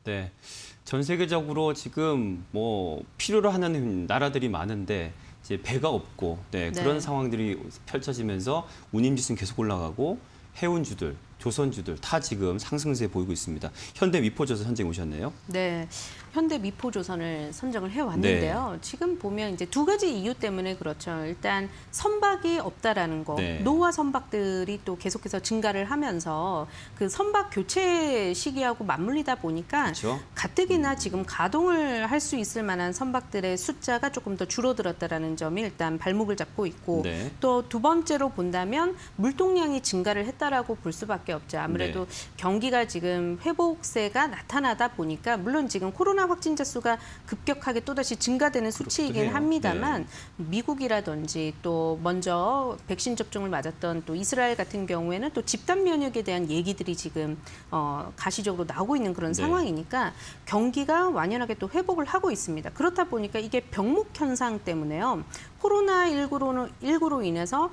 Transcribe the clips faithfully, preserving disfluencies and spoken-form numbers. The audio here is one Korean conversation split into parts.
네, 전 세계적으로 지금 뭐 필요로 하는 나라들이 많은데 이제 배가 없고 네, 네. 그런 상황들이 펼쳐지면서 운임지수는 계속 올라가고 해운주들, 조선주들 다 지금 상승세 보이고 있습니다. 현대 미포조선 현재 오셨네요. 네, 현대 미포조선을 선정을 해왔는데요. 네. 지금 보면 이제 두 가지 이유 때문에 그렇죠. 일단 선박이 없다라는 거, 네. 노후화 선박들이 또 계속해서 증가를 하면서 그 선박 교체 시기하고 맞물리다 보니까 그렇죠? 가뜩이나 지금 가동을 할 수 있을 만한 선박들의 숫자가 조금 더 줄어들었다라는 점이 일단 발목을 잡고 있고 네. 또 두 번째로 본다면 물동량이 증가를 했다라고 볼 수밖에 없죠. 아무래도 네. 경기가 지금 회복세가 나타나다 보니까 물론 지금 코로나 확진자 수가 급격하게 또다시 증가되는 수치이긴 합니다만 네. 미국이라든지 또 먼저 백신 접종을 맞았던 또 이스라엘 같은 경우에는 또 집단 면역에 대한 얘기들이 지금 어, 가시적으로 나오고 있는 그런 네. 상황이니까 경기가 완연하게 또 회복을 하고 있습니다. 그렇다 보니까 이게 병목 현상 때문에요. 코로나 십구로 인해서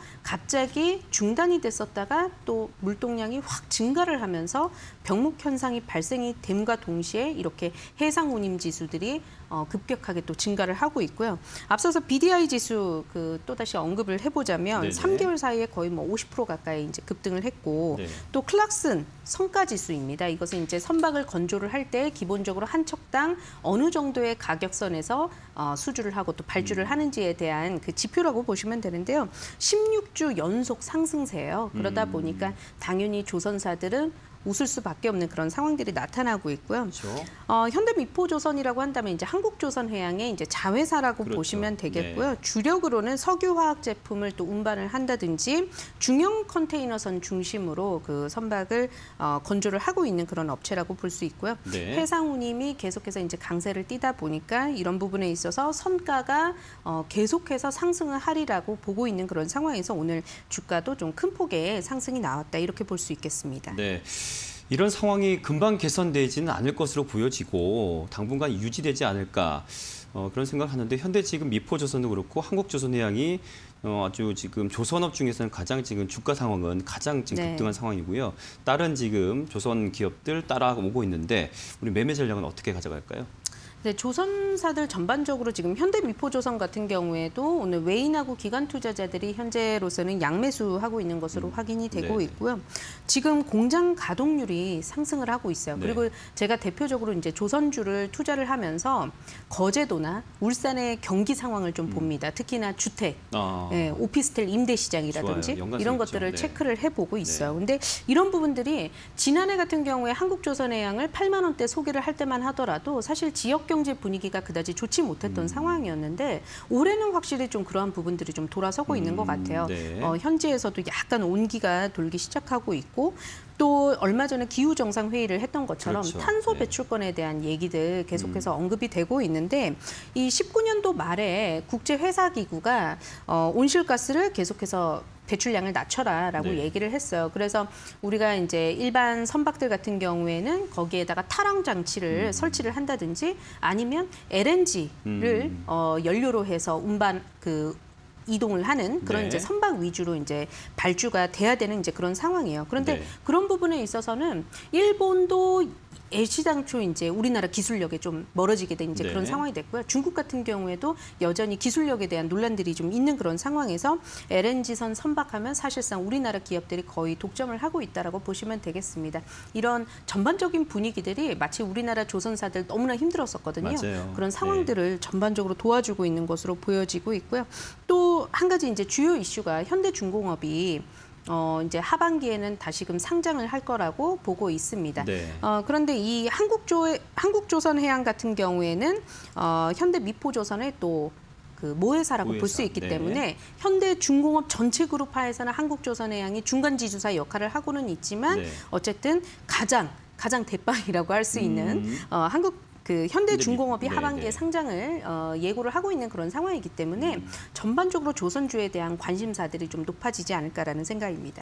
갑자기 중단이 됐었다가 또 물동량이 확 증가를 하면서 병목 현상이 발생이 됨과 동시에 이렇게 해상 운임 지수들이 어, 급격하게 또 증가를 하고 있고요. 앞서서 비디아이 지수 그 또다시 언급을 해보자면 네네. 삼 개월 사이에 거의 뭐 오십 퍼센트 가까이 이제 급등을 했고 네. 또 클락슨 성가 지수입니다. 이것은 이제 선박을 건조를 할 때 기본적으로 한 척당 어느 정도의 가격선에서 어, 수주를 하고 또 발주를 음. 하는지에 대한 그 지표라고 보시면 되는데요. 십육 주 연속 상승세예요. 그러다 음. 보니까 당연히 조선사들은 웃을 수밖에 없는 그런 상황들이 나타나고 있고요. 그렇죠. 어, 현대미포조선이라고 한다면 이제 한국조선해양의 이제 자회사라고 그렇죠. 보시면 되겠고요. 네. 주력으로는 석유화학 제품을 또 운반을 한다든지 중형 컨테이너선 중심으로 그 선박을 어, 건조를 하고 있는 그런 업체라고 볼 수 있고요. 네. 해상운임이 계속해서 이제 강세를 띠다 보니까 이런 부분에 있어서 선가가 어, 계속해서 상승을 하리라고 보고 있는 그런 상황에서 오늘 주가도 좀 큰 폭의 상승이 나왔다 이렇게 볼 수 있겠습니다. 네. 이런 상황이 금방 개선되지는 않을 것으로 보여지고 당분간 유지되지 않을까 어, 그런 생각을 하는데 현대 지금 미포조선도 그렇고 한국조선해양이 어, 아주 지금 조선업 중에서는 가장 지금 주가 상황은 가장 지금 네. 급등한 상황이고요. 다른 지금 조선 기업들 따라오고 있는데 우리 매매 전략은 어떻게 가져갈까요? 네, 조선사들 전반적으로 지금 현대미포조선 같은 경우에도 오늘 외인하고 기관 투자자들이 현재로서는 양매수하고 있는 것으로 음, 확인이 되고 네네. 있고요. 지금 공장 가동률이 상승을 하고 있어요. 네. 그리고 제가 대표적으로 이제 조선주를 투자를 하면서 거제도나 울산의 경기 상황을 좀 음. 봅니다. 특히나 주택, 아. 네, 오피스텔 임대 시장이라든지 이런 것들을 네. 체크를 해보고 있어요. 그런데 네. 이런 부분들이 지난해 같은 경우에 한국조선해양을 팔만 원대 소개를 할 때만 하더라도 사실 지역 경제 분위기가 그다지 좋지 못했던 음. 상황이었는데 올해는 확실히 좀 그러한 부분들이 좀 돌아서고 음. 있는 것 같아요. 네. 어, 현지에서도 약간 온기가 돌기 시작하고 있고 또 얼마 전에 기후정상회의를 했던 것처럼 그렇죠. 탄소 배출권에 대한 얘기들 계속해서 음. 언급이 되고 있는데 이 십구 년도 말에 국제회사기구가 어, 온실가스를 계속해서 배출량을 낮춰라라고 네. 얘기를 했어요. 그래서 우리가 이제 일반 선박들 같은 경우에는 거기에다가 탈항 장치를 음. 설치를 한다든지 아니면 엘엔지를 음. 어, 연료로 해서 운반 그 이동을 하는 그런 네. 이제 선박 위주로 이제 발주가 돼야 되는 이제 그런 상황이에요. 그런데 네. 그런 부분에 있어서는 일본도 애시당초 이제 우리나라 기술력에 좀 멀어지게 된 이제 네. 그런 상황이 됐고요. 중국 같은 경우에도 여전히 기술력에 대한 논란들이 좀 있는 그런 상황에서 엘엔지선 선박하면 사실상 우리나라 기업들이 거의 독점을 하고 있다라고 보시면 되겠습니다. 이런 전반적인 분위기들이 마치 우리나라 조선사들 너무나 힘들었었거든요. 맞아요. 그런 상황들을 네. 전반적으로 도와주고 있는 것으로 보여지고 있고요. 또 한 가지 이제 주요 이슈가 현대중공업이 어, 이제 하반기에는 다시금 상장을 할 거라고 보고 있습니다. 네. 어, 그런데 이 한국조, 한국조선해양 같은 경우에는 어, 현대미포조선의 또 그 모회사라고 볼 수 있기 네. 때문에 현대중공업 전체 그룹화에서는 한국조선해양이 중간지주사 역할을 하고는 있지만 네. 어쨌든 가장 가장 대빵이라고 할 수 있는 음. 어, 한국 그 현대중공업이 네, 하반기에 네. 상장을 어, 예고를 하고 있는 그런 상황이기 때문에 음. 전반적으로 조선주에 대한 관심사들이 좀 높아지지 않을까라는 생각입니다.